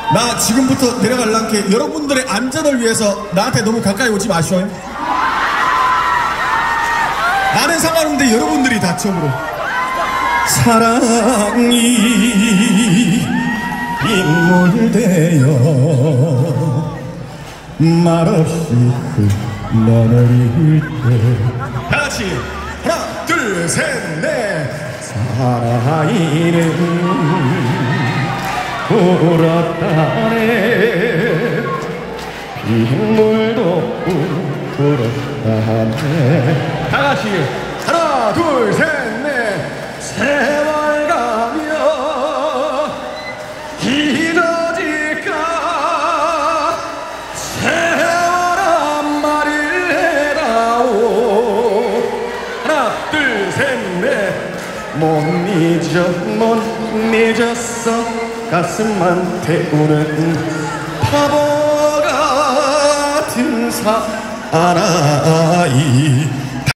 나 지금부터 내려갈란게 여러분들의 안전을 위해서 나한테 너무 가까이 오지 마셔요. 나는 상관없는데 여러분들이 다쳐으로 사랑이 빗물되어 말없이 흘러내릴 때 다같이 하나 둘 셋 넷 사랑이는 울었다네 빗물도 울었다네 다같이 하나 둘 셋 넷 세월 가며 잊어질까 세월 한 마리를 해다오 하나 둘 셋 넷 못 잊었어 가슴만 태우는 바보 같은 사나이